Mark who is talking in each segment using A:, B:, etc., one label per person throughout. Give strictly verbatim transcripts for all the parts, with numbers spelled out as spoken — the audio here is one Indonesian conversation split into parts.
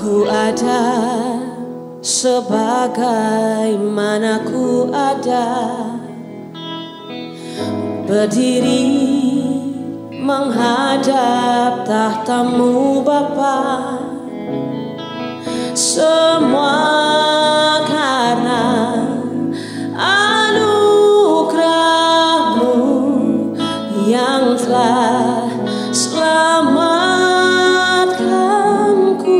A: Ku ada sebagaimana ku ada, berdiri menghadap tahtamu Bapa. Semua karena anugerah-Mu yang telah selamatkanku.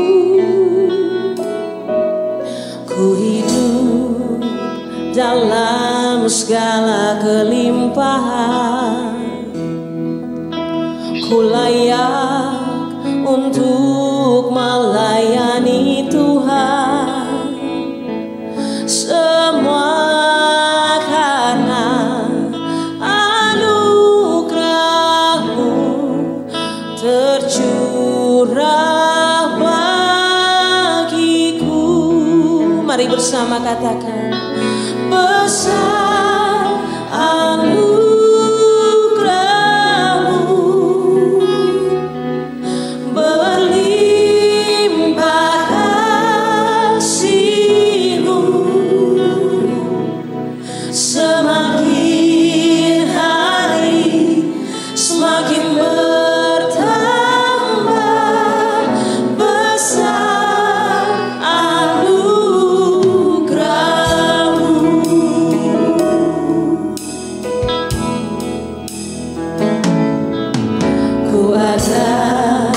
A: Ku hidup dalam segala kelimpahan, ku layak untuk melayani Tuhan. Semua karena anugerah-Mu tercurah bagiku. Mari bersama katakan, besar anugerah-Mu, berlimpah kasih-Mu, semakin hari semakin bertambah. Besar anugerah-Mu. Ku ada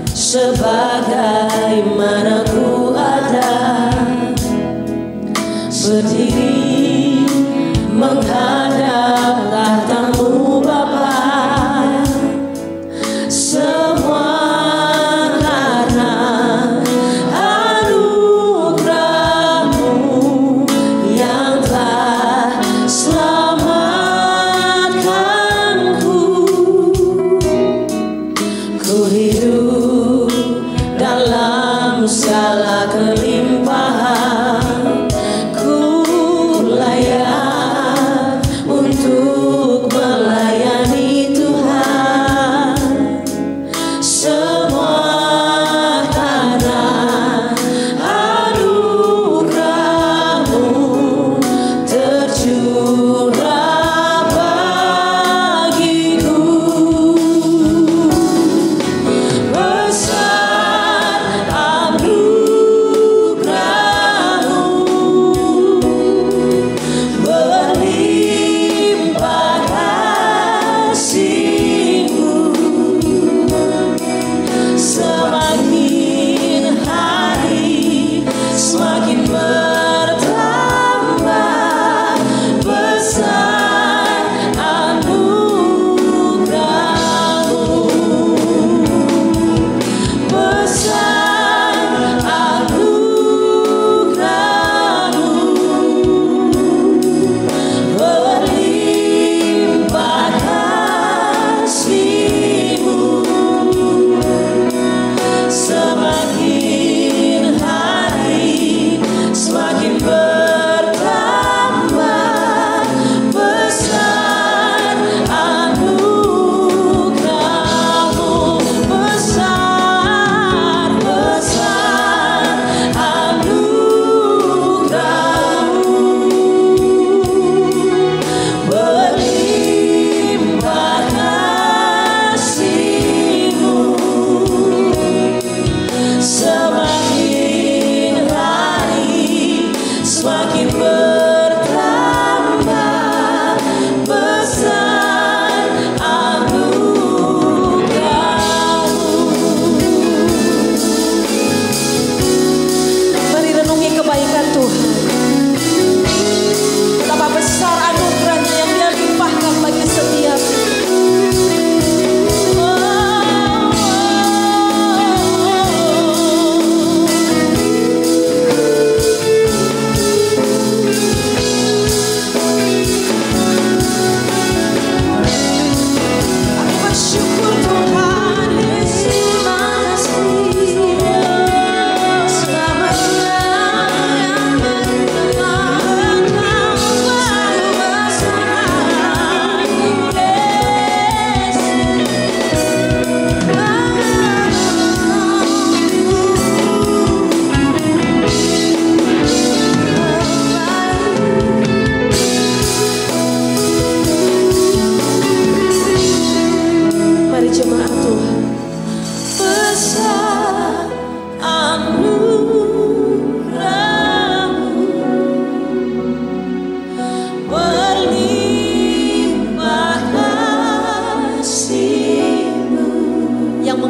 A: sebagaimana ku ada, berdiri menghadap tahtamu Bapa. Semua karena anugerah-Mu yang telah selamatkanku. Ku hidup dalam segala kelimpahan, ku layak untuk melayani Tuhan. Semua karena anugerah-Mu tercurah bagiku. Besar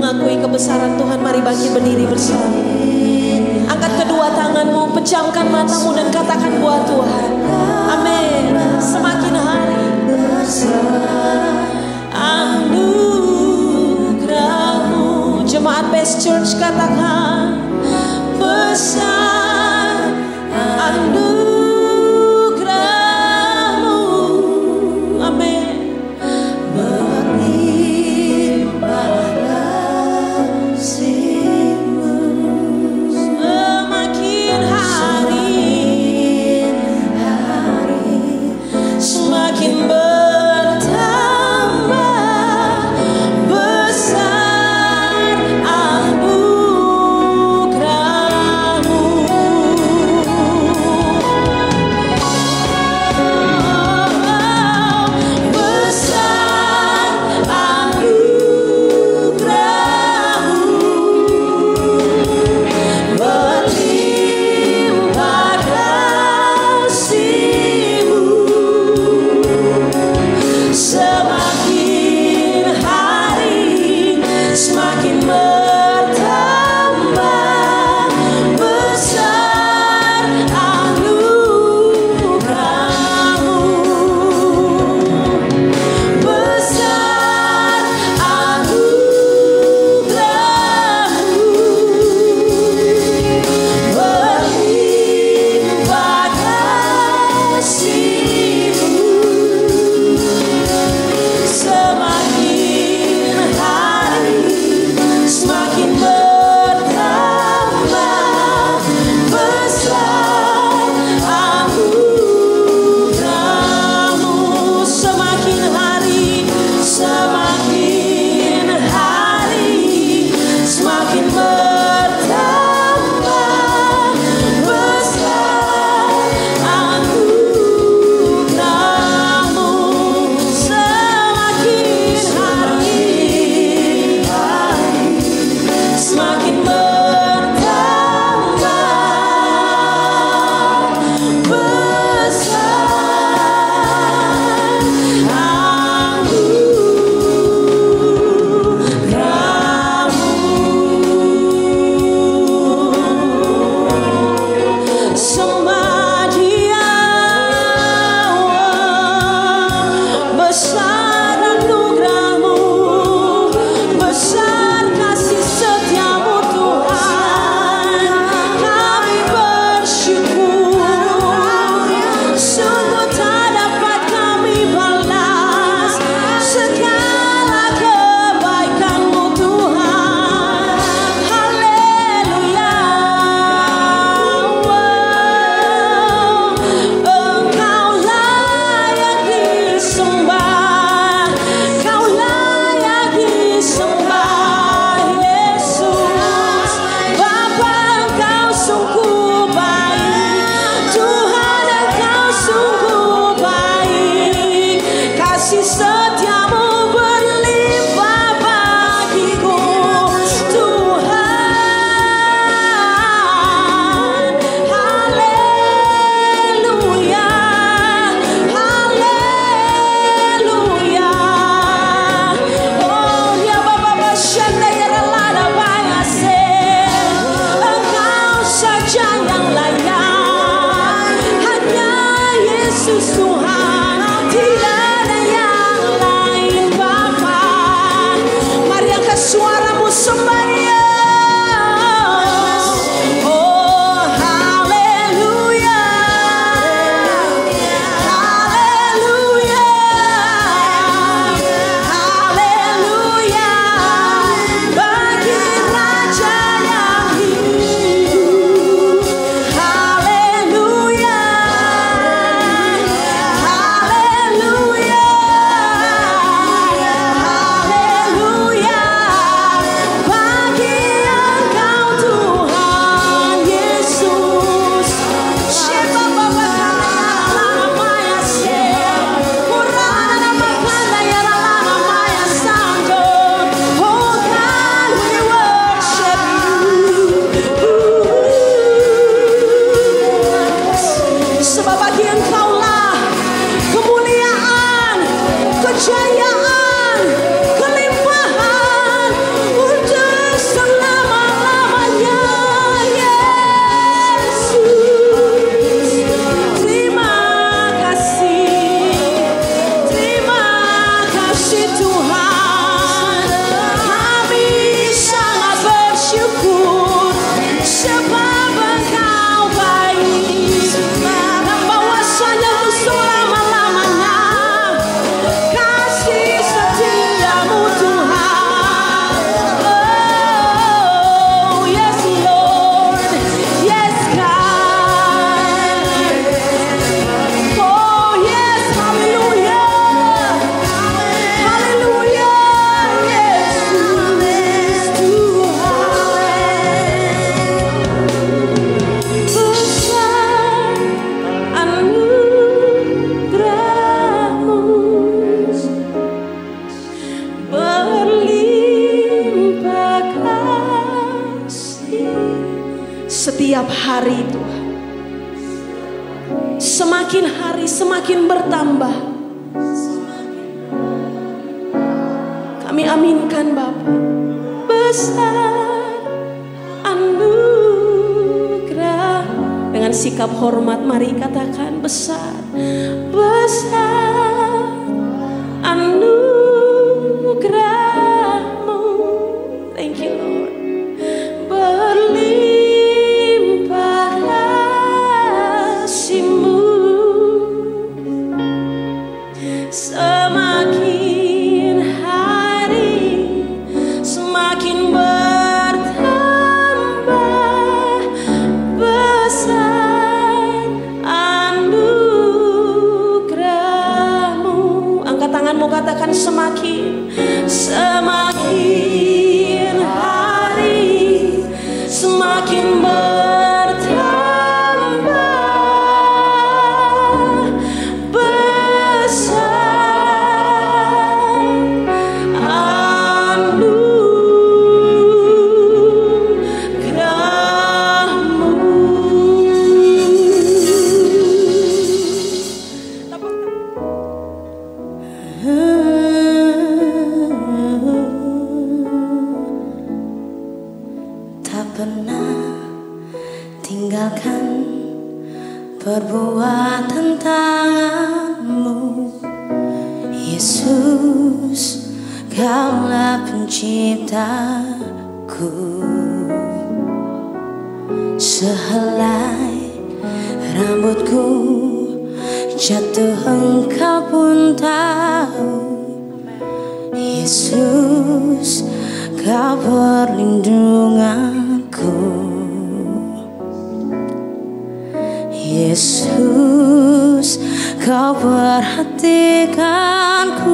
A: mengakui kebesaran Tuhan, mari bangkit berdiri bersama. Angkat kedua tanganmu, pejamkan matamu dan katakan buat Tuhan. Amin. Semakin hari anugerah-Mu. Jemaat Best Church katakan besar anugerah-Mu. Amin.
B: Semakin hari semakin
A: setiap hari Tuhan. Semakin hari semakin bertambah. Kami aminkan Bapa. Besar anugerah. Dengan sikap hormat mari katakan besar. Besar anugerah-Mu. Thank you Lord. Berlimpah kasih-Mu. Semakin hari semakin bertambah. Besar anugerah-Mu. Angkat tanganmu katakan semakin. Semakin hari semakin bertambah. Besar anugerah-Mu.
B: Tak pernah tinggalkan perbuatan tangan-Mu, Yesus, Kaulah penciptaku. Sehelai rambutku jatuh Engkau pun tahu, Yesus, Kau perlindunganku. Yesus, Kau perhatikanku.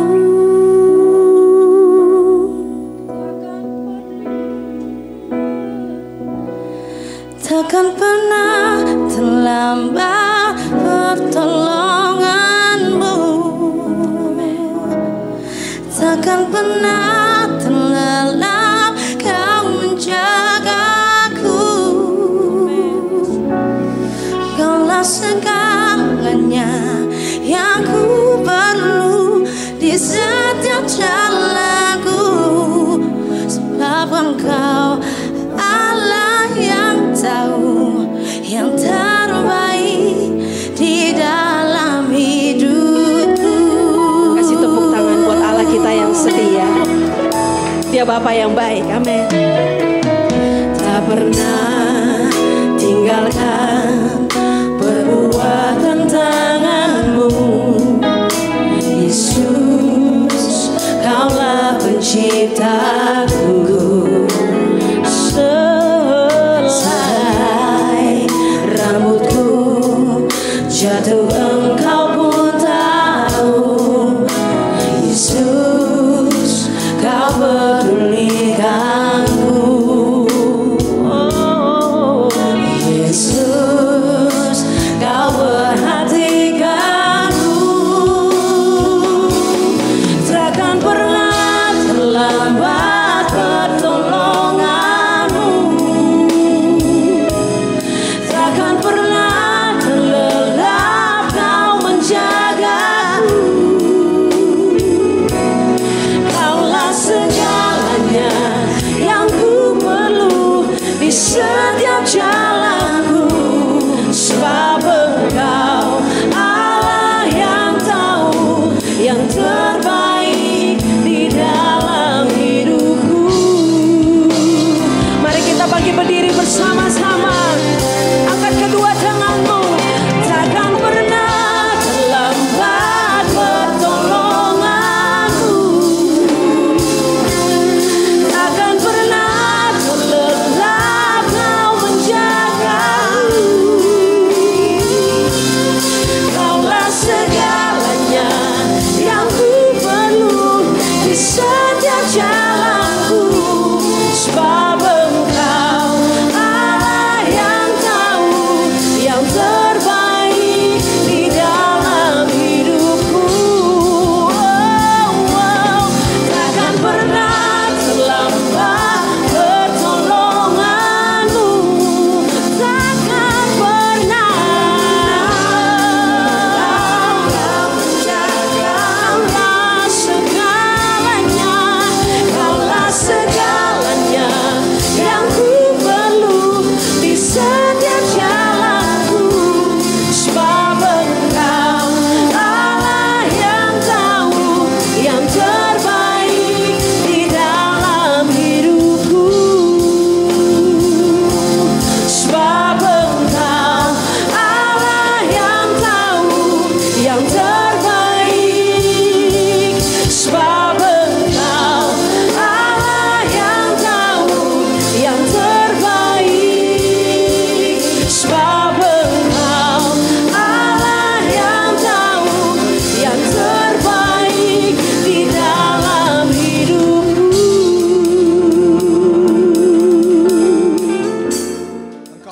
B: Takkan pernah terlambat pertolongan-Mu. Takkan pernah terlelap Kau menjagaku. Kaulah segalanya yang ku perlu di setiap jalanku. Sebab Engkau Allah yang tahu yang terbaik di dalam hidupku.
A: Kasih tepuk tangan buat Allah kita yang setia. Dia Bapa yang baik, amin. Tak pernah tinggalkan perbuatan tangan-Mu, Yesus, Kaulah penciptaku. Selai rambutku jatuh Engkau pun tahu, Yesus, Kau pedulikanku. Oh, Yesus, Kau perhatikanku. Takkan pernah terlambat pertolongan-Mu. Takkan pernah terlelap Kau menjagaku. Kaulah segalanya yang ku perlu di setiap jalanku. Sebab Engkau Allah yang tahu yang terbaik di dalam hidupku. Mari kita bangkit berdiri bersama-sama. Angkat kedua tanganmu. Takkan pernah terlambat pertolongan-Mu. Takkan pernah terlelap Kau menjagaku.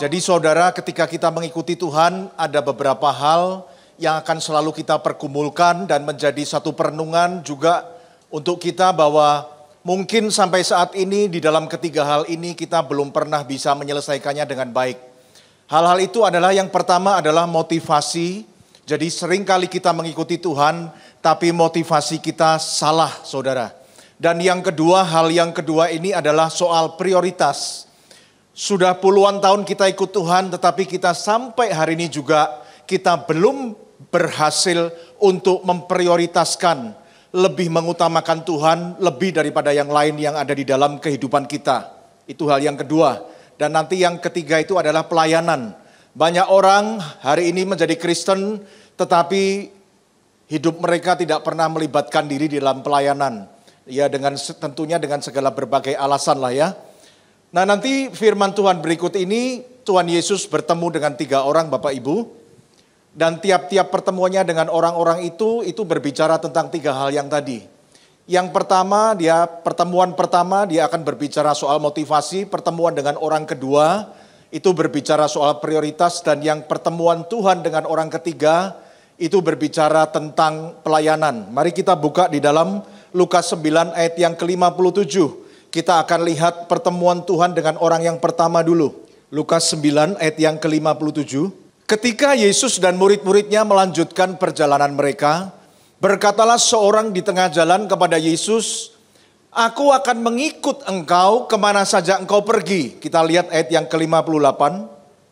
C: Jadi saudara, ketika kita mengikuti Tuhan, ada beberapa hal yang akan selalu kita pergumulkan dan menjadi satu perenungan juga untuk kita bahwa mungkin sampai saat ini di dalam ketiga hal ini kita belum pernah bisa menyelesaikannya dengan baik. Hal-hal itu adalah yang pertama adalah motivasi. Jadi seringkali kita mengikuti Tuhan, tapi motivasi kita salah, saudara. Dan yang kedua, hal yang kedua ini adalah soal prioritas. Sudah puluhan tahun kita ikut Tuhan, tetapi kita sampai hari ini juga kita belum berhasil untuk memprioritaskan, lebih mengutamakan Tuhan, lebih daripada yang lain yang ada di dalam kehidupan kita. Itu hal yang kedua. Dan nanti yang ketiga itu adalah pelayanan. Banyak orang hari ini menjadi Kristen, tetapi hidup mereka tidak pernah melibatkan diri di dalam pelayanan. Ya dengan tentunya dengan segala berbagai alasan lah ya. Nah nanti firman Tuhan berikut ini, Tuhan Yesus bertemu dengan tiga orang Bapak Ibu. Dan tiap-tiap pertemuannya dengan orang-orang itu, itu berbicara tentang tiga hal yang tadi. Yang pertama, dia pertemuan pertama dia akan berbicara soal motivasi. Pertemuan dengan orang kedua, itu berbicara soal prioritas. Dan yang pertemuan Tuhan dengan orang ketiga, itu berbicara tentang pelayanan. Mari kita buka di dalam Lukas sembilan ayat yang ke lima puluh tujuh. Kita akan lihat pertemuan Tuhan dengan orang yang pertama dulu. Lukas sembilan ayat yang ke lima puluh tujuh. Ketika Yesus dan murid-muridnya melanjutkan perjalanan mereka, berkatalah seorang di tengah jalan kepada Yesus, "Aku akan mengikut engkau kemana saja engkau pergi." Kita lihat ayat yang ke lima puluh delapan.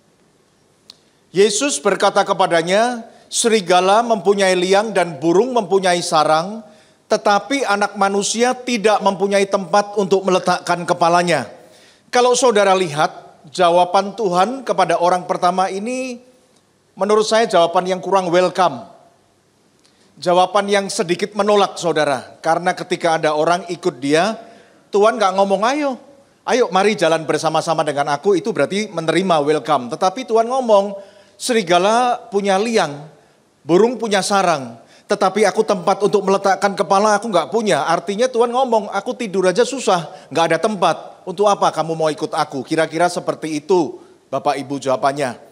C: Yesus berkata kepadanya, "Serigala mempunyai liang dan burung mempunyai sarang, tetapi anak manusia tidak mempunyai tempat untuk meletakkan kepalanya." Kalau saudara lihat, jawaban Tuhan kepada orang pertama ini, menurut saya jawaban yang kurang welcome. Jawaban yang sedikit menolak saudara. Karena ketika ada orang ikut dia, Tuhan gak ngomong ayo. Ayo mari jalan bersama-sama dengan aku, itu berarti menerima welcome. Tetapi Tuhan ngomong, serigala punya liang, burung punya sarang. Tetapi aku tempat untuk meletakkan kepala aku gak punya. Artinya Tuhan ngomong, aku tidur aja susah, gak ada tempat. Untuk apa kamu mau ikut aku? Kira-kira seperti itu Bapak Ibu jawabannya.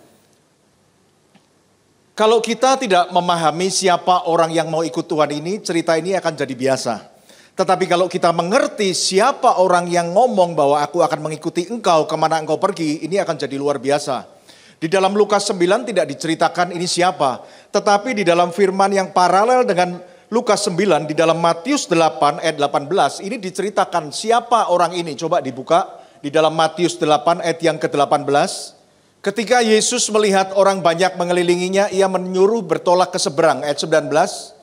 C: Kalau kita tidak memahami siapa orang yang mau ikut Tuhan ini, cerita ini akan jadi biasa. Tetapi kalau kita mengerti siapa orang yang ngomong bahwa aku akan mengikuti engkau kemana engkau pergi, ini akan jadi luar biasa. Di dalam Lukas sembilan tidak diceritakan ini siapa. Tetapi di dalam firman yang paralel dengan Lukas sembilan, di dalam Matius delapan ayat delapan belas, ini diceritakan siapa orang ini. Coba dibuka di dalam Matius delapan ayat yang ke delapan belas. Ketika Yesus melihat orang banyak mengelilinginya, ia menyuruh bertolak ke seberang. Ayat sembilan belas.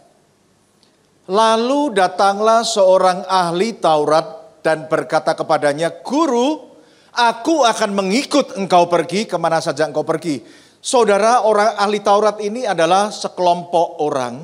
C: Lalu datanglah seorang ahli Taurat dan berkata kepadanya, "Guru, aku akan mengikut engkau pergi kemana saja engkau pergi." Saudara, orang ahli Taurat ini adalah sekelompok orang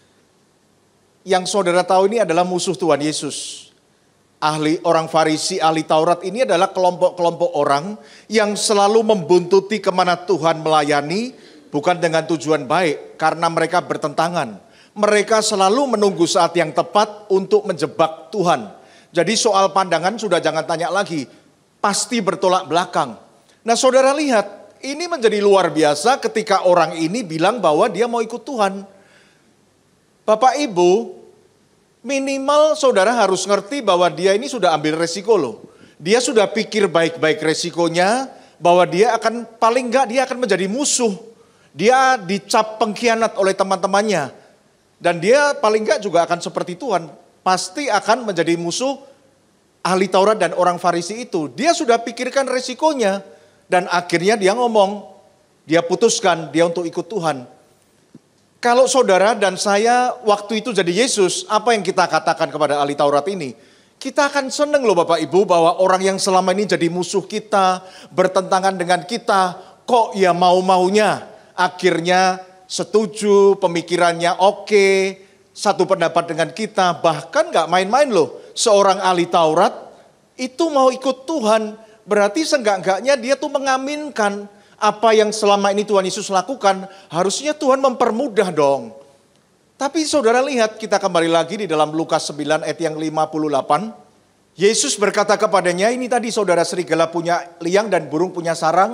C: yang saudara tahu ini adalah musuh Tuhan Yesus. Ahli orang Farisi, ahli Taurat ini adalah kelompok-kelompok orang yang selalu membuntuti kemana Tuhan melayani, bukan dengan tujuan baik, karena mereka bertentangan. Mereka selalu menunggu saat yang tepat untuk menjebak Tuhan. Jadi soal pandangan sudah jangan tanya lagi, pasti bertolak belakang. Nah saudara lihat, ini menjadi luar biasa ketika orang ini bilang bahwa dia mau ikut Tuhan. Bapak Ibu, minimal saudara harus ngerti bahwa dia ini sudah ambil resiko loh. Dia sudah pikir baik-baik resikonya, bahwa dia akan, paling enggak dia akan menjadi musuh. Dia dicap pengkhianat oleh teman-temannya. Dan dia paling enggak juga akan seperti Tuhan. Pasti akan menjadi musuh ahli Taurat dan orang Farisi itu. Dia sudah pikirkan resikonya. Dan akhirnya dia ngomong, dia putuskan dia untuk ikut Tuhan. Kalau saudara dan saya waktu itu jadi Yesus, apa yang kita katakan kepada ahli Taurat ini? Kita akan seneng loh Bapak Ibu bahwa orang yang selama ini jadi musuh kita, bertentangan dengan kita, kok ya mau-maunya. Akhirnya setuju, pemikirannya oke, satu pendapat dengan kita, bahkan gak main-main loh. Seorang ahli Taurat itu mau ikut Tuhan, berarti seenggak-enggaknya dia tuh mengaminkan apa yang selama ini Tuhan Yesus lakukan, harusnya Tuhan mempermudah dong. Tapi saudara lihat, kita kembali lagi di dalam Lukas sembilan ayat yang lima puluh delapan. Yesus berkata kepadanya, ini tadi saudara, serigala punya liang dan burung punya sarang,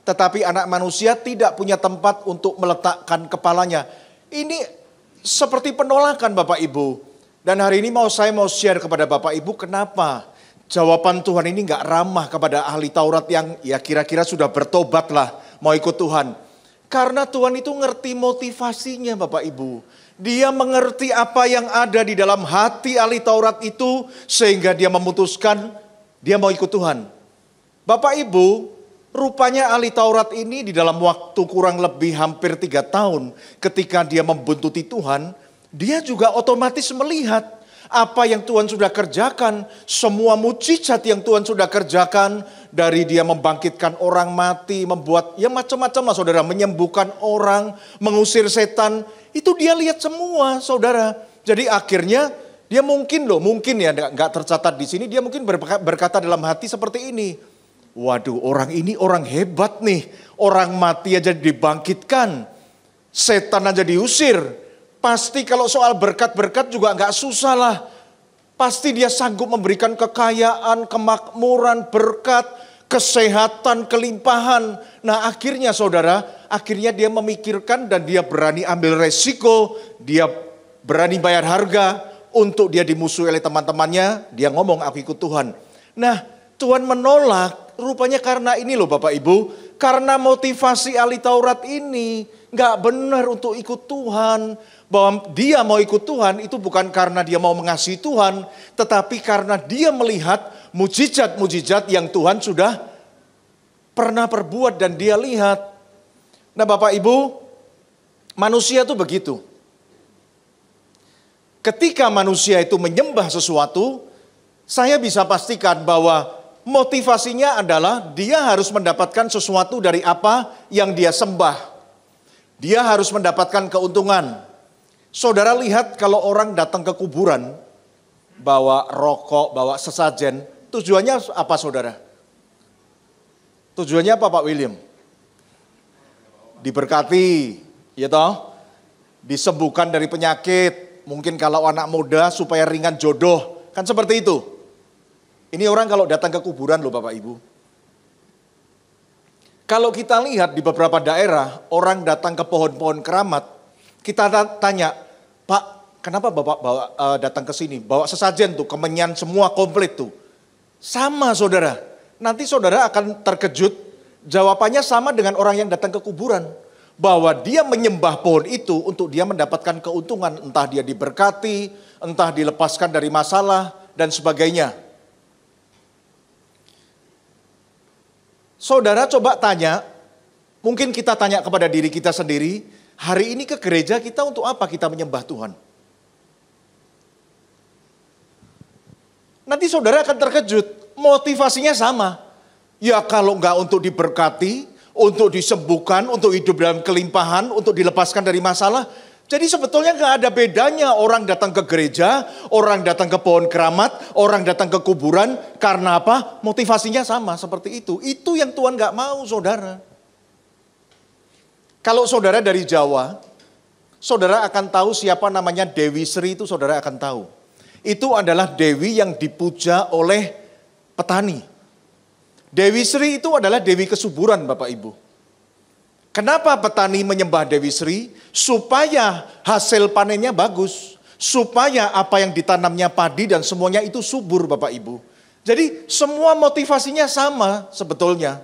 C: Tetapi anak manusia tidak punya tempat untuk meletakkan kepalanya. Ini seperti penolakan Bapak Ibu. Dan hari ini mau saya mau share kepada Bapak Ibu kenapa jawaban Tuhan ini gak ramah kepada ahli Taurat yang ya kira-kira sudah bertobat lah mau ikut Tuhan. Karena Tuhan itu ngerti motivasinya Bapak Ibu. Dia mengerti apa yang ada di dalam hati ahli Taurat itu sehingga dia memutuskan dia mau ikut Tuhan. Bapak Ibu, rupanya ahli Taurat ini di dalam waktu kurang lebih hampir tiga tahun ketika dia membuntuti Tuhan, dia juga otomatis melihat apa yang Tuhan sudah kerjakan, semua mujizat yang Tuhan sudah kerjakan, dari dia membangkitkan orang mati, membuat ya macam-macam lah saudara, menyembuhkan orang, mengusir setan, itu dia lihat semua saudara. Jadi akhirnya dia mungkin loh, mungkin ya nggak tercatat di sini, dia mungkin berkata dalam hati seperti ini. Waduh, orang ini orang hebat nih. Orang mati aja dibangkitkan. Setan aja diusir. Pasti kalau soal berkat-berkat juga nggak susah lah. Pasti dia sanggup memberikan kekayaan, kemakmuran, berkat, kesehatan, kelimpahan. Nah akhirnya saudara, akhirnya dia memikirkan dan dia berani ambil resiko. Dia berani bayar harga untuk dia dimusuhi oleh teman-temannya. Dia ngomong aku ikut Tuhan. Nah Tuhan menolak. Rupanya karena ini loh Bapak Ibu, karena motivasi ahli Taurat ini gak benar untuk ikut Tuhan. Bahwa dia mau ikut Tuhan itu bukan karena dia mau mengasihi Tuhan, tetapi karena dia melihat mujizat-mujizat yang Tuhan sudah pernah perbuat dan dia lihat. Nah Bapak Ibu, manusia itu begitu. Ketika manusia itu menyembah sesuatu, saya bisa pastikan bahwa motivasinya adalah dia harus mendapatkan sesuatu dari apa yang dia sembah. Dia harus mendapatkan keuntungan. Saudara lihat kalau orang datang ke kuburan, bawa rokok, bawa sesajen, tujuannya apa saudara? Tujuannya apa Pak William? Diberkati, ya toh? Disembuhkan dari penyakit, mungkin kalau anak muda supaya ringan jodoh, kan seperti itu. Ini orang kalau datang ke kuburan loh Bapak Ibu. Kalau kita lihat di beberapa daerah, orang datang ke pohon-pohon keramat, kita tanya, Pak, kenapa Bapak bawa, uh, datang ke sini? Bawa sesajen tuh, kemenyan semua komplit tuh. Sama saudara, nanti saudara akan terkejut, jawabannya sama dengan orang yang datang ke kuburan. Bahwa dia menyembah pohon itu untuk dia mendapatkan keuntungan, entah dia diberkati, entah dilepaskan dari masalah, dan sebagainya. Saudara coba tanya, mungkin kita tanya kepada diri kita sendiri, hari ini ke gereja kita untuk apa kita menyembah Tuhan? Nanti saudara akan terkejut, motivasinya sama. Ya kalau enggak untuk diberkati, untuk disembuhkan, untuk hidup dalam kelimpahan, untuk dilepaskan dari masalah. Jadi sebetulnya enggak ada bedanya orang datang ke gereja, orang datang ke pohon keramat, orang datang ke kuburan. Karena apa? Motivasinya sama seperti itu. Itu yang Tuhan enggak mau saudara. Kalau saudara dari Jawa, saudara akan tahu siapa namanya Dewi Sri itu saudara akan tahu. Itu adalah Dewi yang dipuja oleh petani. Dewi Sri itu adalah Dewi kesuburan Bapak Ibu. Kenapa petani menyembah Dewi Sri? Supaya hasil panennya bagus. Supaya apa yang ditanamnya padi dan semuanya itu subur Bapak Ibu. Jadi semua motivasinya sama sebetulnya.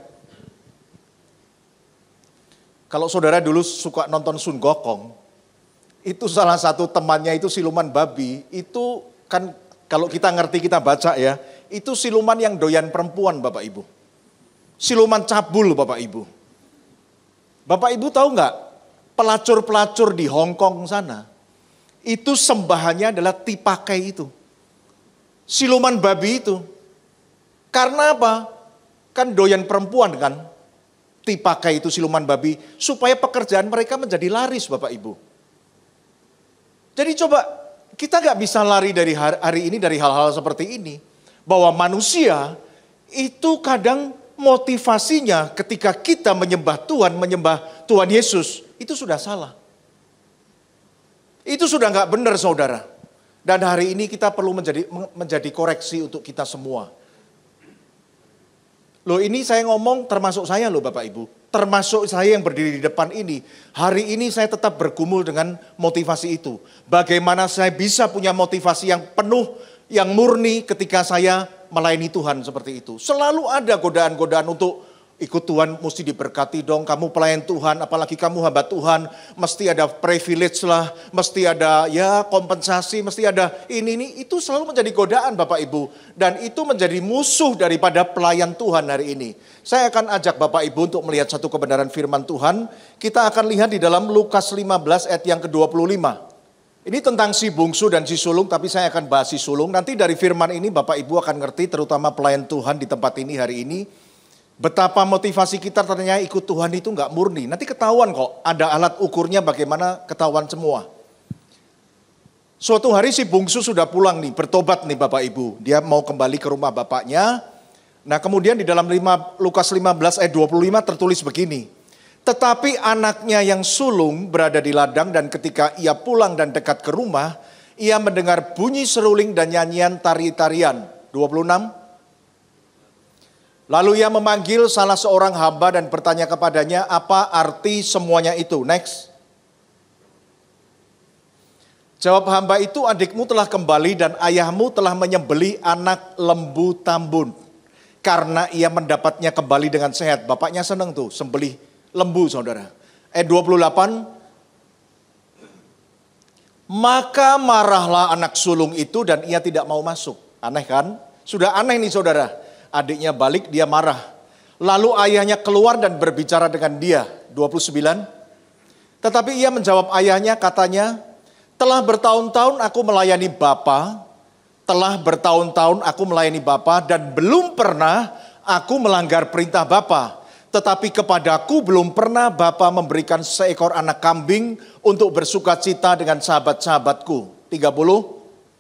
C: Kalau saudara dulu suka nonton Sun Gokong, itu salah satu temannya itu siluman babi. Itu kan kalau kita ngerti kita baca ya, itu siluman yang doyan perempuan Bapak Ibu. Siluman cabul Bapak Ibu. Bapak Ibu tahu nggak, pelacur-pelacur di Hong Kong sana, itu sembahannya adalah tipakai itu. Siluman babi itu. Karena apa? Kan doyan perempuan kan. Tipakai itu siluman babi. Supaya pekerjaan mereka menjadi laris Bapak Ibu. Jadi coba, kita nggak bisa lari dari hari ini dari hal-hal seperti ini. Bahwa manusia itu kadang motivasinya ketika kita menyembah Tuhan, menyembah Tuhan Yesus, itu sudah salah. Itu sudah nggak benar saudara. Dan hari ini kita perlu menjadi menjadi koreksi untuk kita semua. Loh ini saya ngomong termasuk saya loh Bapak Ibu. Termasuk saya yang berdiri di depan ini. Hari ini saya tetap bergumul dengan motivasi itu. Bagaimana saya bisa punya motivasi yang penuh, yang murni ketika saya melayani Tuhan seperti itu. Selalu ada godaan-godaan untuk ikut Tuhan, mesti diberkati dong, kamu pelayan Tuhan, apalagi kamu hamba Tuhan, mesti ada privilege lah, mesti ada ya kompensasi, mesti ada ini, ini, itu selalu menjadi godaan Bapak Ibu. Dan itu menjadi musuh daripada pelayan Tuhan hari ini. Saya akan ajak Bapak Ibu untuk melihat satu kebenaran firman Tuhan. Kita akan lihat di dalam Lukas lima belas ayat yang ke dua puluh lima. Ini tentang si bungsu dan si sulung, tapi saya akan bahas si sulung. Nanti dari firman ini Bapak Ibu akan ngerti, terutama pelayan Tuhan di tempat ini hari ini. Betapa motivasi kita ternyata ikut Tuhan itu nggak murni. Nanti ketahuan kok, ada alat ukurnya bagaimana ketahuan semua. Suatu hari si bungsu sudah pulang nih, bertobat nih Bapak Ibu. Dia mau kembali ke rumah bapaknya. Nah kemudian di dalam Lukas lima belas ayat dua puluh lima tertulis begini. Tetapi anaknya yang sulung berada di ladang dan ketika ia pulang dan dekat ke rumah, ia mendengar bunyi seruling dan nyanyian tari-tarian. dua puluh enam. Lalu ia memanggil salah seorang hamba dan bertanya kepadanya apa arti semuanya itu. Next. Jawab hamba itu, adikmu telah kembali dan ayahmu telah menyembelih anak lembu tambun. Karena ia mendapatnya kembali dengan sehat. Bapaknya senang tuh sembelih lembu saudara. Ayat dua puluh delapan. Maka marahlah anak sulung itu dan ia tidak mau masuk. Aneh kan? Sudah aneh nih saudara. Adiknya balik, dia marah. Lalu ayahnya keluar dan berbicara dengan dia. dua puluh sembilan. Tetapi ia menjawab ayahnya, katanya, telah bertahun-tahun aku melayani Bapa, telah bertahun-tahun aku melayani Bapa dan belum pernah aku melanggar perintah Bapa. Tetapi kepadaku belum pernah Bapa memberikan seekor anak kambing untuk bersukacita dengan sahabat-sahabatku. tiga puluh.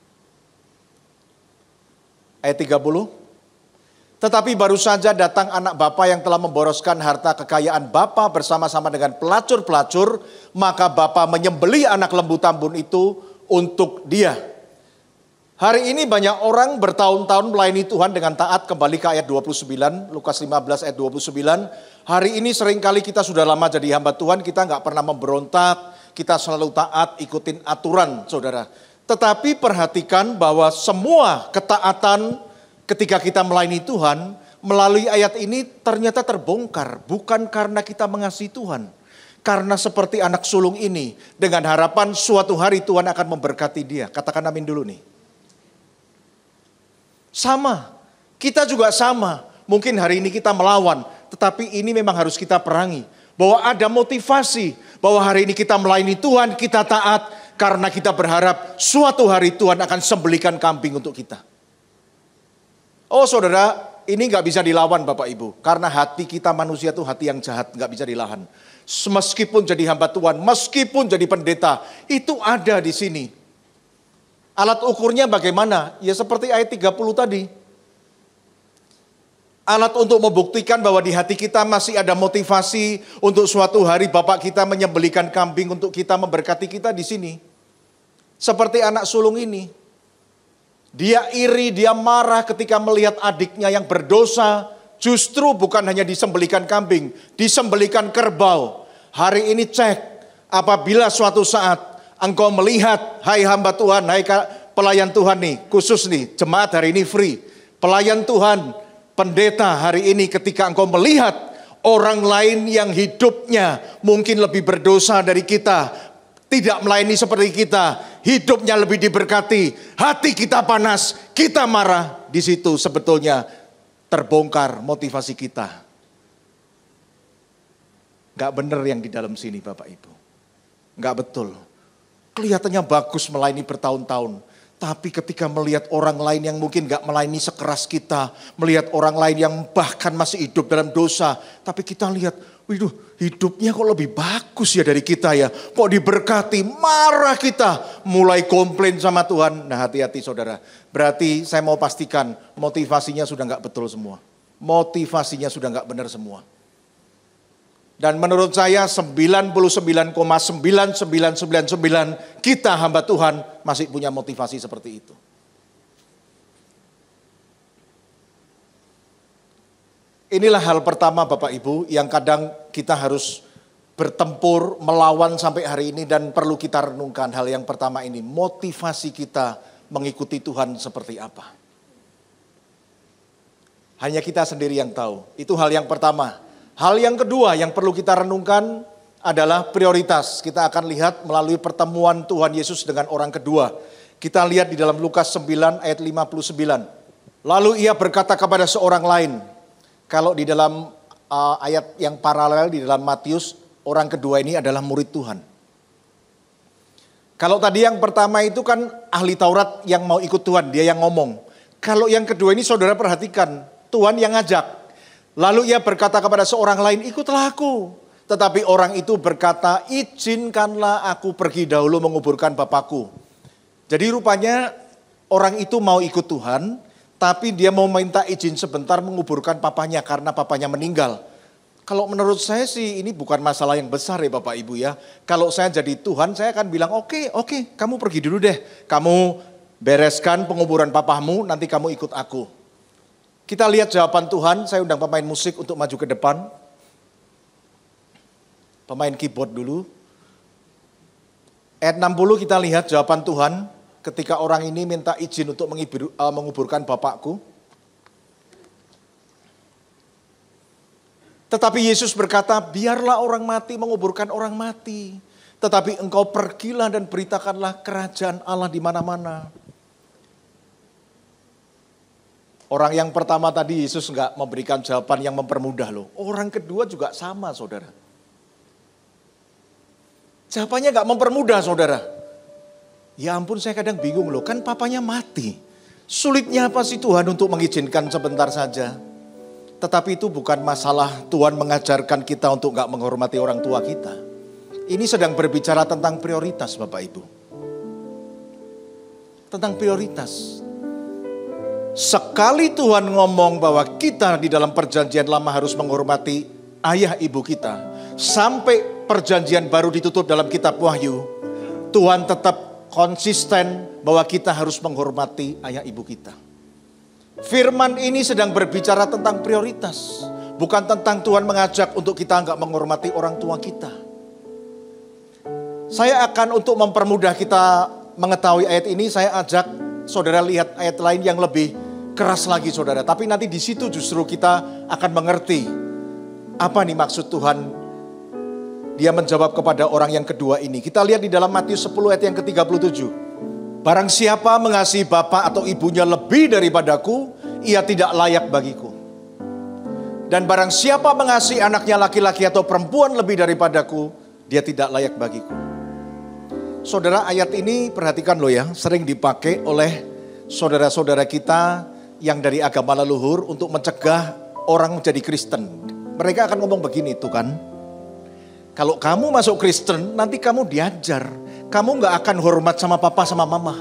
C: Ayat tiga puluh. Tetapi baru saja datang anak bapa yang telah memboroskan harta kekayaan bapa bersama-sama dengan pelacur-pelacur, maka bapa menyembelih anak lembu tambun itu untuk dia. Hari ini banyak orang bertahun-tahun melayani Tuhan dengan taat, kembali ke ayat dua puluh sembilan, Lukas lima belas ayat dua puluh sembilan. Hari ini seringkali kita sudah lama jadi hamba Tuhan, kita nggak pernah memberontak, kita selalu taat, ikutin aturan saudara. Tetapi perhatikan bahwa semua ketaatan ketika kita melayani Tuhan, melalui ayat ini ternyata terbongkar. Bukan karena kita mengasihi Tuhan. Karena seperti anak sulung ini, dengan harapan suatu hari Tuhan akan memberkati dia. Katakan amin dulu nih. Sama, kita juga sama. Mungkin hari ini kita melawan, tetapi ini memang harus kita perangi. Bahwa ada motivasi, bahwa hari ini kita melayani Tuhan, kita taat. Karena kita berharap suatu hari Tuhan akan sembelihkan kambing untuk kita. Oh saudara, ini gak bisa dilawan Bapak Ibu. Karena hati kita manusia itu hati yang jahat, gak bisa dilawan. Meskipun jadi hamba Tuhan, meskipun jadi pendeta, itu ada di sini. Alat ukurnya bagaimana? Ya seperti ayat tiga puluh tadi. Alat untuk membuktikan bahwa di hati kita masih ada motivasi untuk suatu hari Bapak kita menyembelihkan kambing untuk kita, memberkati kita di sini. Seperti anak sulung ini. Dia iri, dia marah ketika melihat adiknya yang berdosa. Justru bukan hanya disembelihkan kambing, disembelihkan kerbau. Hari ini cek, apabila suatu saat engkau melihat, hai hamba Tuhan, hai pelayan Tuhan nih, khusus nih, jemaat hari ini free. Pelayan Tuhan, pendeta hari ini ketika engkau melihat orang lain yang hidupnya mungkin lebih berdosa dari kita, tidak melayani seperti kita, hidupnya lebih diberkati, hati kita panas, kita marah. Di situ sebetulnya terbongkar motivasi kita. Gak benar yang di dalam sini Bapak Ibu. Gak betul. Kelihatannya bagus melayani bertahun-tahun. Tapi ketika melihat orang lain yang mungkin gak melayani sekeras kita, melihat orang lain yang bahkan masih hidup dalam dosa, tapi kita lihat, waduh, hidupnya kok lebih bagus ya dari kita ya. Kok diberkati, marah kita. Mulai komplain sama Tuhan. Nah hati-hati saudara. Berarti saya mau pastikan motivasinya sudah gak betul semua. Motivasinya sudah gak benar semua. Dan menurut saya sembilan puluh sembilan koma sembilan sembilan sembilan sembilan kita hamba Tuhan masih punya motivasi seperti itu. Inilah hal pertama Bapak Ibu yang kadang kita harus bertempur, melawan sampai hari ini dan perlu kita renungkan. Hal yang pertama ini, motivasi kita mengikuti Tuhan seperti apa. Hanya kita sendiri yang tahu. Itu hal yang pertama. Hal yang kedua yang perlu kita renungkan adalah prioritas. Kita akan lihat melalui pertemuan Tuhan Yesus dengan orang kedua. Kita lihat di dalam Lukas sembilan ayat lima puluh sembilan. Lalu ia berkata kepada seorang lain. Kalau di dalam uh, ayat yang paralel di dalam Matius, orang kedua ini adalah murid Tuhan. Kalau tadi yang pertama itu kan ahli Taurat yang mau ikut Tuhan, dia yang ngomong. Kalau yang kedua ini saudara perhatikan, Tuhan yang ngajak. Lalu ia berkata kepada seorang lain, ikutlah aku. Tetapi orang itu berkata, izinkanlah aku pergi dahulu menguburkan Bapakku. Jadi rupanya orang itu mau ikut Tuhan, tapi dia mau minta izin sebentar menguburkan papanya karena papanya meninggal. Kalau menurut saya sih ini bukan masalah yang besar ya Bapak Ibu ya. Kalau saya jadi Tuhan saya akan bilang oke okay, oke okay, kamu pergi dulu deh. Kamu bereskan penguburan papamu nanti kamu ikut aku. Kita lihat jawaban Tuhan, saya undang pemain musik untuk maju ke depan. Pemain keyboard dulu. Ayat enam puluh kita lihat jawaban Tuhan. Ketika orang ini minta izin untuk mengibur, uh, menguburkan bapakku. Tetapi Yesus berkata, biarlah orang mati menguburkan orang mati. Tetapi engkau pergilah dan beritakanlah kerajaan Allah di mana-mana. Orang yang pertama tadi Yesus enggak memberikan jawaban yang mempermudah loh. Orang kedua juga sama saudara. Jawabannya enggak mempermudah saudara. Ya ampun saya kadang bingung loh, kan papanya mati. Sulitnya apa sih Tuhan untuk mengizinkan sebentar saja? Tetapi itu bukan masalah Tuhan mengajarkan kita untuk gak menghormati orang tua kita. Ini sedang berbicara tentang prioritas Bapak Ibu. Tentang prioritas. Sekali Tuhan ngomong bahwa kita di dalam perjanjian lama harus menghormati ayah ibu kita. Sampai perjanjian baru ditutup dalam kitab Wahyu. Tuhan tetap konsisten bahwa kita harus menghormati ayah ibu kita. Firman ini sedang berbicara tentang prioritas. Bukan tentang Tuhan mengajak untuk kita enggak menghormati orang tua kita. Saya akan untuk mempermudah kita mengetahui ayat ini, saya ajak saudara lihat ayat lain yang lebih keras lagi saudara. Tapi nanti di situ justru kita akan mengerti apa nih maksud Tuhan. Dia menjawab kepada orang yang kedua ini. Kita lihat di dalam Matius sepuluh ayat yang ke tiga puluh tujuh. Barang siapa mengasihi bapak atau ibunya lebih daripadaku, ia tidak layak bagiku. Dan barang siapa mengasihi anaknya laki-laki atau perempuan lebih daripadaku, dia tidak layak bagiku. Saudara, ayat ini perhatikan loh ya, sering dipakai oleh saudara-saudara kita yang dari agama leluhur untuk mencegah orang menjadi Kristen. Mereka akan ngomong begini tuh kan. Kalau kamu masuk Kristen, nanti kamu diajar. Kamu gak akan hormat sama papa sama mama.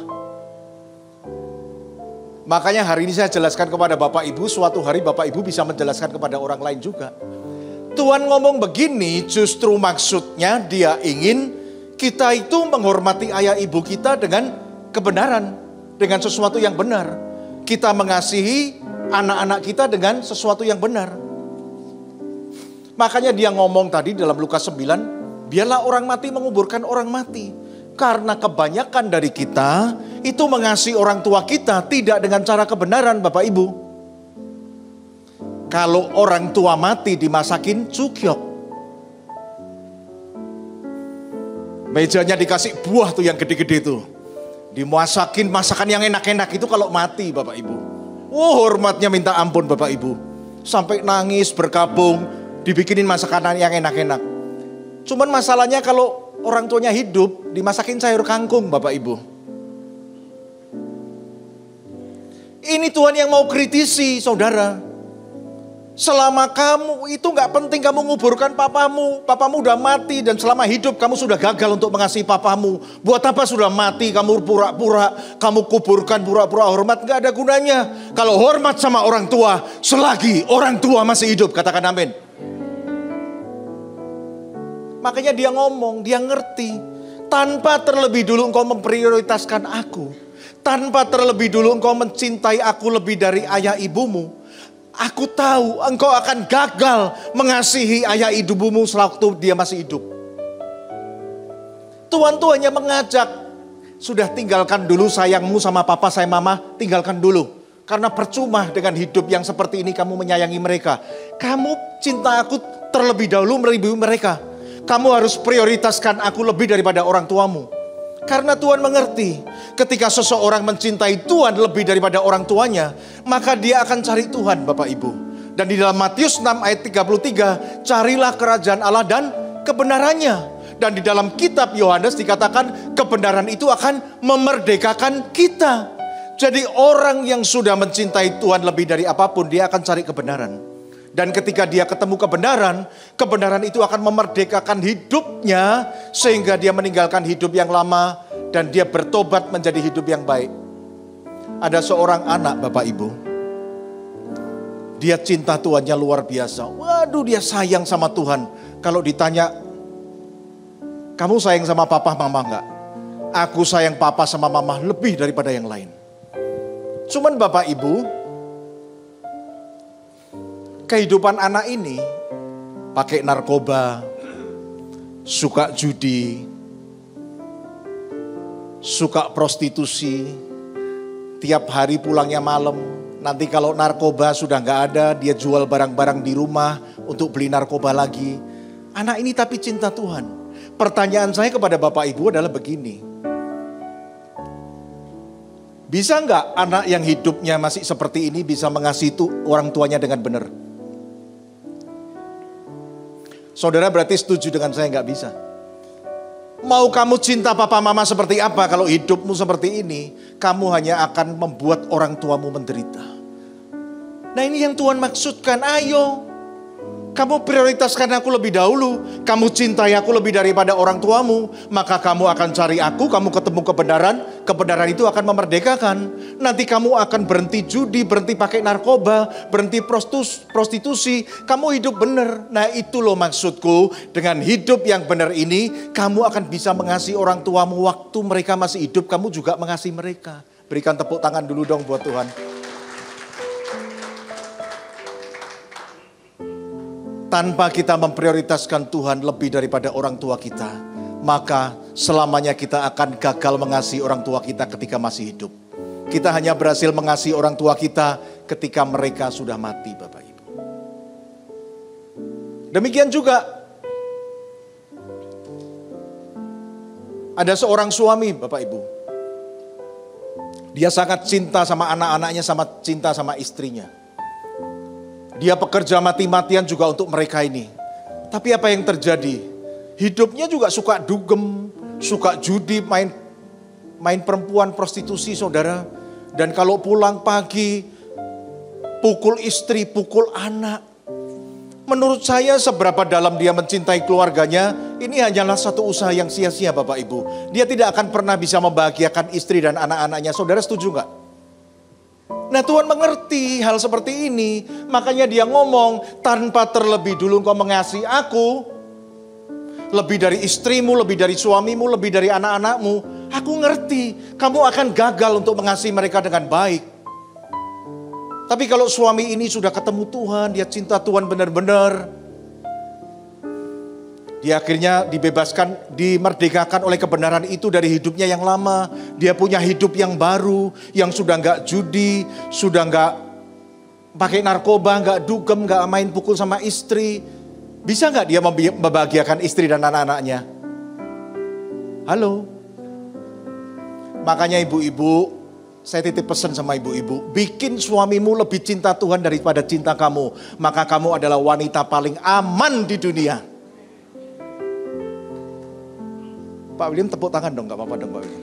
C: Makanya hari ini saya jelaskan kepada Bapak Ibu, suatu hari Bapak Ibu bisa menjelaskan kepada orang lain juga. Tuhan ngomong begini justru maksudnya dia ingin kita itu menghormati ayah ibu kita dengan kebenaran. Dengan sesuatu yang benar. Kita mengasihi anak-anak kita dengan sesuatu yang benar. Makanya dia ngomong tadi dalam Lukas sembilan, biarlah orang mati menguburkan orang mati. Karena kebanyakan dari kita itu mengasihi orang tua kita tidak dengan cara kebenaran Bapak Ibu. Kalau orang tua mati dimasakin cukyok. Mejanya dikasih buah tuh yang gede-gede tuh. Dimasakin masakan yang enak-enak itu kalau mati Bapak Ibu. Oh hormatnya minta ampun Bapak Ibu. Sampai nangis berkabung. Dibikinin masakan yang enak-enak. Cuman masalahnya kalau orang tuanya hidup, dimasakin sayur kangkung Bapak Ibu. Ini Tuhan yang mau kritisi saudara. Selama kamu itu gak penting kamu nguburkan papamu. Papamu udah mati dan selama hidup kamu sudah gagal untuk mengasihi papamu. Buat apa sudah mati kamu pura-pura, kamu kuburkan pura-pura hormat. Gak ada gunanya. Kalau hormat sama orang tua, selagi orang tua masih hidup. Katakan amin. Makanya dia ngomong, dia ngerti. Tanpa terlebih dulu engkau memprioritaskan aku. Tanpa terlebih dulu engkau mencintai aku lebih dari ayah ibumu. Aku tahu engkau akan gagal mengasihi ayah ibumu sewaktu dia masih hidup. Tuhan tuh hanya mengajak, sudah tinggalkan dulu sayangmu sama papa saya mama, tinggalkan dulu. Karena percuma dengan hidup yang seperti ini kamu menyayangi mereka. Kamu cinta aku terlebih dahulu melebihi mereka. Kamu harus prioritaskan aku lebih daripada orang tuamu. Karena Tuhan mengerti, ketika seseorang mencintai Tuhan lebih daripada orang tuanya, maka dia akan cari Tuhan, Bapak Ibu. Dan di dalam Matius enam ayat tiga puluh tiga, carilah kerajaan Allah dan kebenarannya. Dan di dalam kitab Yohanes dikatakan kebenaran itu akan memerdekakan kita. Jadi orang yang sudah mencintai Tuhan lebih dari apapun, dia akan cari kebenaran. Dan ketika dia ketemu kebenaran, kebenaran itu akan memerdekakan hidupnya sehingga dia meninggalkan hidup yang lama dan dia bertobat menjadi hidup yang baik. Ada seorang anak, Bapak Ibu, dia cinta Tuhannya luar biasa. Waduh, dia sayang sama Tuhan. Kalau ditanya, kamu sayang sama papa mama enggak? Aku sayang papa sama mama lebih daripada yang lain. Cuman Bapak Ibu, kehidupan anak ini pakai narkoba, suka judi, suka prostitusi, tiap hari pulangnya malam. Nanti kalau narkoba sudah nggak ada, dia jual barang-barang di rumah untuk beli narkoba lagi. Anak ini tapi cinta Tuhan. Pertanyaan saya kepada Bapak Ibu adalah begini. Bisa nggak anak yang hidupnya masih seperti ini bisa mengasihi tu, orang tuanya dengan benar? Saudara berarti setuju dengan saya nggak bisa. Mau kamu cinta papa mama seperti apa kalau hidupmu seperti ini, kamu hanya akan membuat orang tuamu menderita. Nah ini yang Tuhan maksudkan, ayo. Kamu prioritaskan aku lebih dahulu. Kamu cintai aku lebih daripada orang tuamu. Maka kamu akan cari aku, kamu ketemu kebenaran. Kebenaran itu akan memerdekakan. Nanti kamu akan berhenti judi, berhenti pakai narkoba, berhenti prostitusi. Kamu hidup benar. Nah itu loh maksudku. Dengan hidup yang benar ini, kamu akan bisa mengasihi orang tuamu waktu mereka masih hidup. Kamu juga mengasihi mereka. Berikan tepuk tangan dulu dong buat Tuhan. Tanpa kita memprioritaskan Tuhan lebih daripada orang tua kita, maka selamanya kita akan gagal mengasihi orang tua kita ketika masih hidup. Kita hanya berhasil mengasihi orang tua kita ketika mereka sudah mati, Bapak Ibu. Demikian juga ada seorang suami, Bapak Ibu. Dia sangat cinta sama anak-anaknya, sama cinta sama istrinya. Dia bekerja mati-matian juga untuk mereka ini. Tapi apa yang terjadi? Hidupnya juga suka dugem, suka judi, main main perempuan, prostitusi, saudara. Dan kalau pulang pagi, pukul istri, pukul anak. Menurut saya seberapa dalam dia mencintai keluarganya, ini hanyalah satu usaha yang sia-sia Bapak Ibu. Dia tidak akan pernah bisa membahagiakan istri dan anak-anaknya. Saudara setuju nggak? Nah Tuhan mengerti hal seperti ini. Makanya dia ngomong, tanpa terlebih dulu engkau mengasihi aku, lebih dari istrimu, lebih dari suamimu, lebih dari anak-anakmu. Aku ngerti, kamu akan gagal untuk mengasihi mereka dengan baik. Tapi kalau suami ini sudah ketemu Tuhan, dia cinta Tuhan benar-benar. Dia akhirnya dibebaskan, dimerdekakan oleh kebenaran itu dari hidupnya yang lama. Dia punya hidup yang baru, yang sudah nggak judi, sudah nggak pakai narkoba, nggak dugem, nggak main pukul sama istri. Bisa nggak dia membahagiakan istri dan anak-anaknya? Halo? Makanya ibu-ibu, saya titip pesan sama ibu-ibu, bikin suamimu lebih cinta Tuhan daripada cinta kamu. Maka kamu adalah wanita paling aman di dunia. Pak William tepuk tangan dong, gak apa-apa dong Pak William.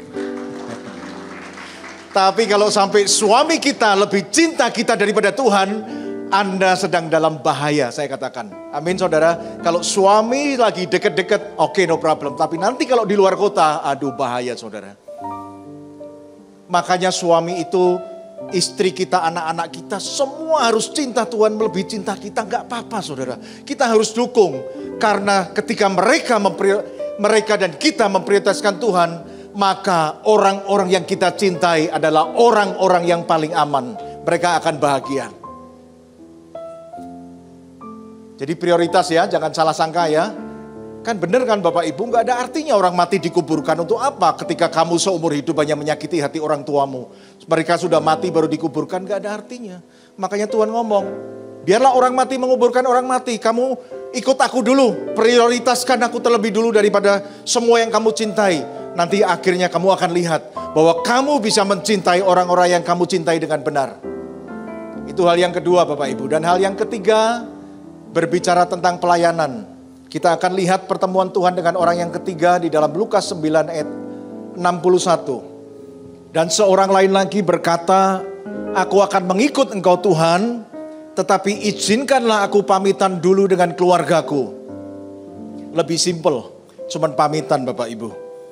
C: Tapi kalau sampai suami kita lebih cinta kita daripada Tuhan, Anda sedang dalam bahaya, saya katakan. Amin saudara. Kalau suami lagi deket-deket, oke okay, no problem. Tapi nanti kalau di luar kota, aduh bahaya saudara. Makanya suami itu, istri kita, anak-anak kita, semua harus cinta Tuhan, melebihi cinta kita. Gak apa-apa saudara. Kita harus dukung. Karena ketika mereka memprioritaskan, mereka dan kita memprioritaskan Tuhan, maka orang-orang yang kita cintai adalah orang-orang yang paling aman. Mereka akan bahagia. Jadi prioritas ya, jangan salah sangka ya. Kan bener kan Bapak Ibu, gak ada artinya orang mati dikuburkan. Untuk apa ketika kamu seumur hidup hanya menyakiti hati orang tuamu. Mereka sudah mati baru dikuburkan, gak ada artinya. Makanya Tuhan ngomong, biarlah orang mati menguburkan orang mati. Kamu ikut aku dulu, prioritaskan aku terlebih dulu daripada semua yang kamu cintai. Nanti akhirnya kamu akan lihat bahwa kamu bisa mencintai orang-orang yang kamu cintai dengan benar. Itu hal yang kedua Bapak Ibu. Dan hal yang ketiga, berbicara tentang pelayanan. Kita akan lihat pertemuan Tuhan dengan orang yang ketiga di dalam Lukas sembilan ayat enam puluh satu. Dan seorang lain lagi berkata, aku akan mengikut engkau Tuhan, tetapi izinkanlah aku pamitan dulu dengan keluargaku. Lebih simpel, cuman pamitan Bapak Ibu.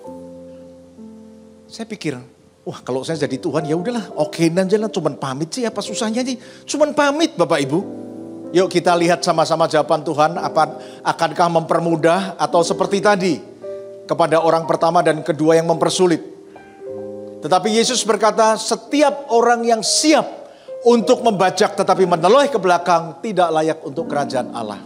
C: Saya pikir, wah kalau saya jadi Tuhan ya udahlah, oke aja lah, cuman pamit sih, apa susahnya sih? Cuman pamit Bapak Ibu. Yuk kita lihat sama-sama jawaban Tuhan, apa akankah mempermudah atau seperti tadi kepada orang pertama dan kedua yang mempersulit. Tetapi Yesus berkata, setiap orang yang siap untuk membajak tetapi meneloi ke belakang tidak layak untuk kerajaan Allah.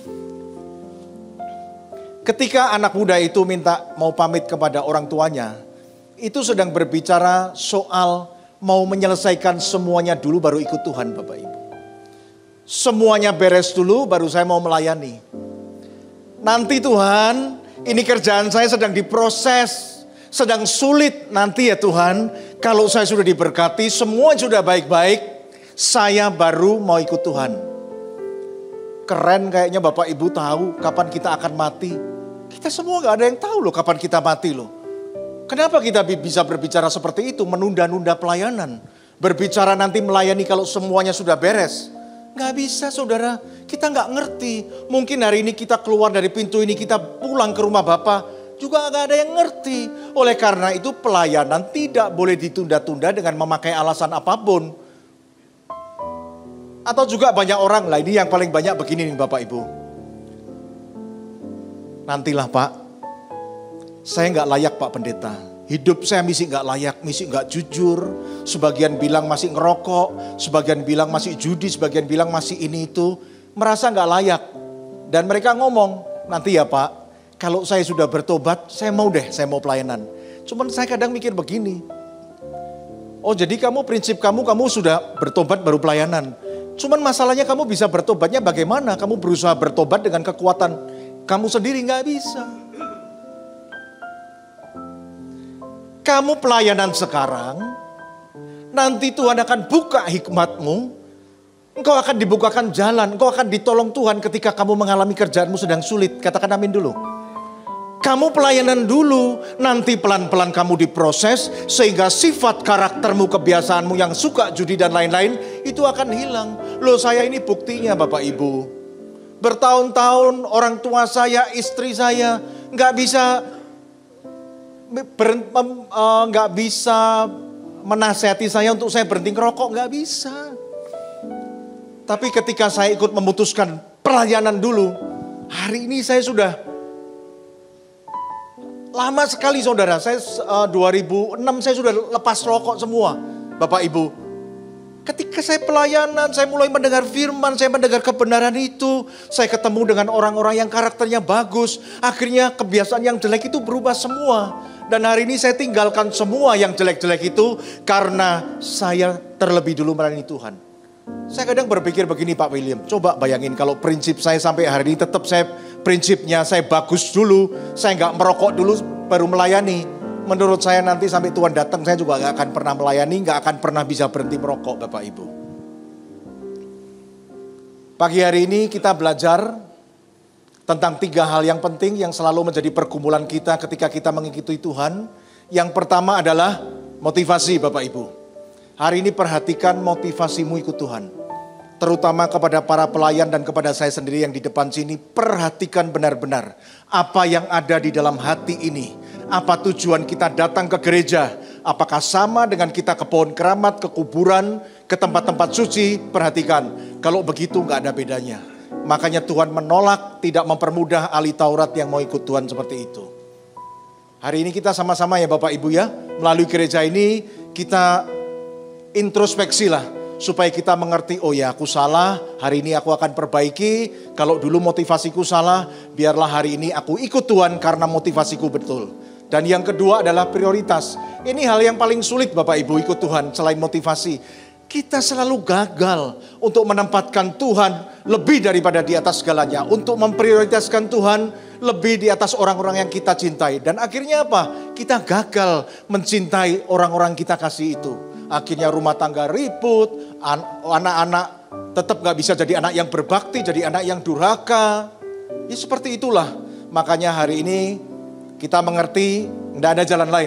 C: Ketika anak muda itu minta mau pamit kepada orang tuanya, itu sedang berbicara soal mau menyelesaikan semuanya dulu baru ikut Tuhan Bapak Ibu. Semuanya beres dulu baru saya mau melayani. Nanti Tuhan, ini kerjaan saya sedang diproses, sedang sulit. Nanti ya Tuhan, kalau saya sudah diberkati, semua sudah baik-baik, saya baru mau ikut Tuhan. Keren kayaknya Bapak Ibu tahu kapan kita akan mati. Kita semua gak ada yang tahu loh kapan kita mati loh. Kenapa kita bisa berbicara seperti itu, menunda-nunda pelayanan. Berbicara nanti melayani kalau semuanya sudah beres. Gak bisa saudara, kita gak ngerti. Mungkin hari ini kita keluar dari pintu ini, kita pulang ke rumah Bapa, juga gak ada yang ngerti. Oleh karena itu pelayanan tidak boleh ditunda-tunda dengan memakai alasan apapun. Atau juga banyak orang, lah ini yang paling banyak begini nih Bapak Ibu. Nantilah Pak, saya gak layak Pak Pendeta. Hidup saya misi gak layak, misi gak jujur. Sebagian bilang masih ngerokok, sebagian bilang masih judi, sebagian bilang masih ini itu. Merasa gak layak. Dan mereka ngomong, nanti ya Pak, kalau saya sudah bertobat, saya mau deh, saya mau pelayanan. Cuman saya kadang mikir begini. Oh jadi kamu prinsip kamu, kamu sudah bertobat baru pelayanan. Cuman masalahnya kamu bisa bertobatnya bagaimana? Kamu berusaha bertobat dengan kekuatan kamu sendiri, gak bisa. Kamu pelayanan sekarang, nanti Tuhan akan buka hikmatmu, engkau akan dibukakan jalan, engkau akan ditolong Tuhan ketika kamu mengalami kerjaanmu sedang sulit. Katakan amin dulu. Kamu pelayanan dulu, nanti pelan-pelan kamu diproses, sehingga sifat karaktermu, kebiasaanmu yang suka judi dan lain-lain, itu akan hilang. Loh saya ini buktinya Bapak Ibu. Bertahun-tahun orang tua saya, istri saya, gak bisa Ber, uh, gak bisa menasihati saya untuk saya berhenti ngerokok, gak bisa. Tapi ketika saya ikut memutuskan pelayanan dulu, hari ini saya sudah lama sekali saudara. Saya uh, dua ribu enam saya sudah lepas rokok semua Bapak Ibu. Ketika saya pelayanan, saya mulai mendengar firman, saya mendengar kebenaran itu. Saya ketemu dengan orang-orang yang karakternya bagus. Akhirnya kebiasaan yang jelek itu berubah semua. Dan hari ini saya tinggalkan semua yang jelek-jelek itu karena saya terlebih dulu melayani Tuhan. Saya kadang berpikir begini Pak William, coba bayangin kalau prinsip saya sampai hari ini tetap saya prinsipnya saya bagus dulu, saya nggak merokok dulu baru melayani. Menurut saya nanti sampai Tuhan datang saya juga gak akan pernah melayani, gak akan pernah bisa berhenti merokok Bapak Ibu. Pagi hari ini kita belajar tentang tiga hal yang penting yang selalu menjadi pergumulan kita ketika kita mengikuti Tuhan. Yang pertama adalah motivasi Bapak Ibu. Hari ini perhatikan motivasimu ikut Tuhan. Terutama kepada para pelayan dan kepada saya sendiri yang di depan sini. Perhatikan benar-benar apa yang ada di dalam hati ini. Apa tujuan kita datang ke gereja? Apakah sama dengan kita ke pohon keramat, ke kuburan, ke tempat-tempat suci? Perhatikan, kalau begitu gak ada bedanya. Makanya Tuhan menolak, tidak mempermudah ahli Taurat yang mau ikut Tuhan seperti itu. Hari ini kita sama-sama ya Bapak Ibu ya, melalui gereja ini kita introspeksi lah. Supaya kita mengerti, oh ya aku salah, hari ini aku akan perbaiki. Kalau dulu motivasiku salah, biarlah hari ini aku ikut Tuhan karena motivasiku betul. Dan yang kedua adalah prioritas. Ini hal yang paling sulit Bapak Ibu ikut Tuhan selain motivasi. Kita selalu gagal untuk menempatkan Tuhan lebih daripada di atas segalanya. Untuk memprioritaskan Tuhan lebih di atas orang-orang yang kita cintai. Dan akhirnya apa? Kita gagal mencintai orang-orang kita kasih itu. Akhirnya rumah tangga ribut, anak-anak tetap gak bisa jadi anak yang berbakti, jadi anak yang durhaka. Ya seperti itulah. Makanya hari ini kita mengerti gak ada jalan lain.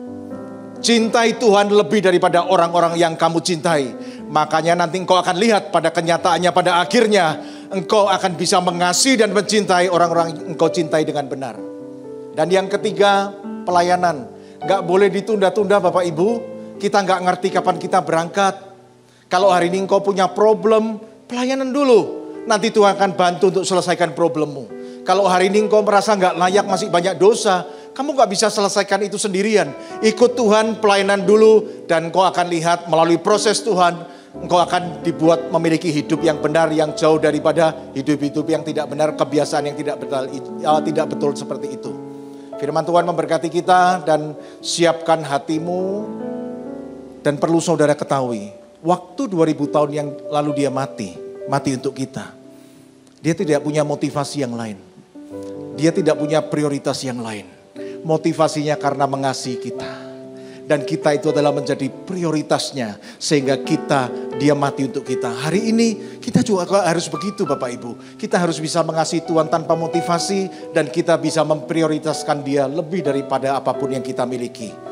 C: Cintai Tuhan lebih daripada orang-orang yang kamu cintai. Makanya nanti engkau akan lihat pada kenyataannya, pada akhirnya engkau akan bisa mengasihi dan mencintai orang-orang yang engkau cintai dengan benar. Dan yang ketiga, pelayanan. Gak boleh ditunda-tunda Bapak Ibu. Kita nggak ngerti kapan kita berangkat. Kalau hari ini engkau punya problem, pelayanan dulu. Nanti Tuhan akan bantu untuk selesaikan problemmu. Kalau hari ini engkau merasa nggak layak, masih banyak dosa, kamu nggak bisa selesaikan itu sendirian. Ikut Tuhan, pelayanan dulu, dan engkau akan lihat melalui proses Tuhan, engkau akan dibuat memiliki hidup yang benar, yang jauh daripada hidup-hidup yang tidak benar, kebiasaan yang tidak betul, tidak betul seperti itu. Firman Tuhan memberkati kita dan siapkan hatimu. Dan perlu saudara ketahui, waktu dua ribu tahun yang lalu dia mati, mati untuk kita. Dia tidak punya motivasi yang lain. Dia tidak punya prioritas yang lain. Motivasinya karena mengasihi kita. Dan kita itu adalah menjadi prioritasnya. Sehingga kita, dia mati untuk kita. Hari ini kita juga harus begitu Bapak Ibu. Kita harus bisa mengasihi Tuhan tanpa motivasi. Dan kita bisa memprioritaskan dia lebih daripada apapun yang kita miliki.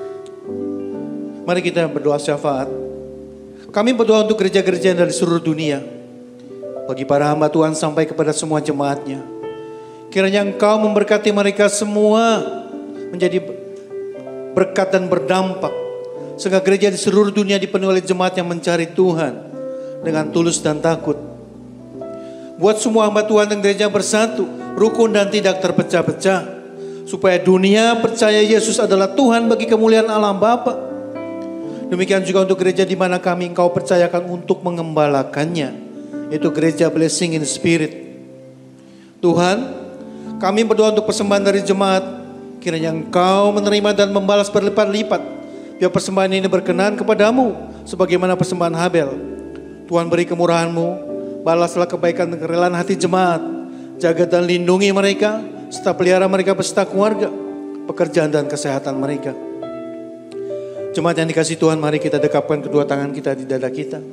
D: Mari kita berdoa syafaat. Kami berdoa untuk gereja-gereja dari seluruh dunia. Bagi para hamba Tuhan sampai kepada semua jemaatnya. Kiranya Engkau memberkati mereka semua menjadi berkat dan berdampak. Sehingga gereja di seluruh dunia dipenuhi oleh jemaat yang mencari Tuhan dengan tulus dan takut. Buat semua hamba Tuhan dan gereja bersatu, rukun dan tidak terpecah-pecah. Supaya dunia percaya Yesus adalah Tuhan bagi kemuliaan Allah Bapa. Demikian juga untuk gereja di mana kami Engkau percayakan untuk mengembalakannya, yaitu gereja Blessing in Spirit. Tuhan, kami berdoa untuk persembahan dari jemaat. Kiranya Engkau menerima dan membalas berlipat-lipat. Biar persembahan ini berkenan kepadamu, sebagaimana persembahan Habel. Tuhan beri kemurahan-Mu, balaslah kebaikan dan kerelaan hati jemaat. Jaga dan lindungi mereka, serta pelihara mereka beserta keluarga, pekerjaan dan kesehatan mereka. Jemaat yang dikasihi Tuhan, mari kita dekapkan kedua tangan kita di dada kita.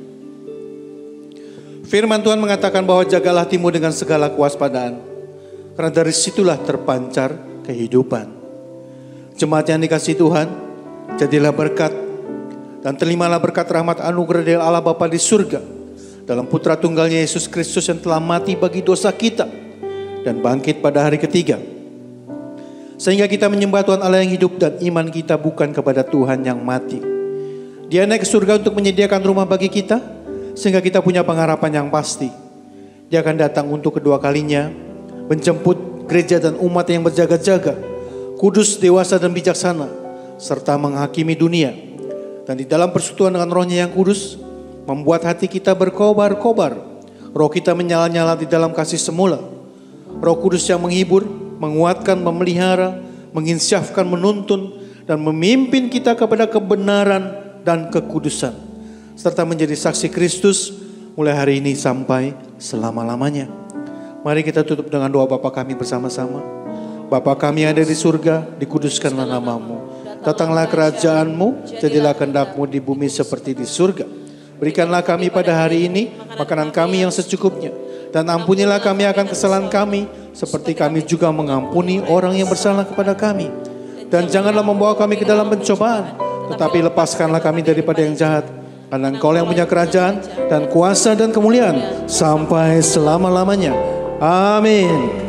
D: Firman Tuhan mengatakan bahwa jagalah hatimu dengan segala kewaspadaan, karena dari situlah terpancar kehidupan. Jemaat yang dikasihi Tuhan, jadilah berkat dan terimalah berkat rahmat anugerah dari Allah Bapa di surga dalam Putra Tunggalnya Yesus Kristus yang telah mati bagi dosa kita dan bangkit pada hari ketiga. Sehingga kita menyembah Tuhan Allah yang hidup dan iman kita bukan kepada Tuhan yang mati. Dia naik ke surga untuk menyediakan rumah bagi kita, sehingga kita punya pengharapan yang pasti. Dia akan datang untuk kedua kalinya, menjemput gereja dan umat yang berjaga-jaga, kudus, dewasa dan bijaksana, serta menghakimi dunia. Dan di dalam persekutuan dengan Roh-Nya yang kudus, membuat hati kita berkobar-kobar. Roh kita menyala-nyala di dalam kasih semula. Roh Kudus yang menghibur, menguatkan, memelihara, menginsyafkan, menuntun, dan memimpin kita kepada kebenaran dan kekudusan. Serta menjadi saksi Kristus mulai hari ini sampai selama-lamanya. Mari kita tutup dengan doa Bapa kami bersama-sama. Bapa kami yang ada di surga, dikuduskanlah nama-Mu. Datanglah kerajaan-Mu, jadilah kehendak-Mu di bumi seperti di surga. Berikanlah kami pada hari ini makanan kami yang secukupnya. Dan ampunilah kami akan kesalahan kami, seperti kami juga mengampuni orang yang bersalah kepada kami. Dan janganlah membawa kami ke dalam pencobaan, tetapi lepaskanlah kami daripada yang jahat. Karena Engkau yang punya kerajaan dan kuasa dan kemuliaan sampai selama-lamanya. Amin.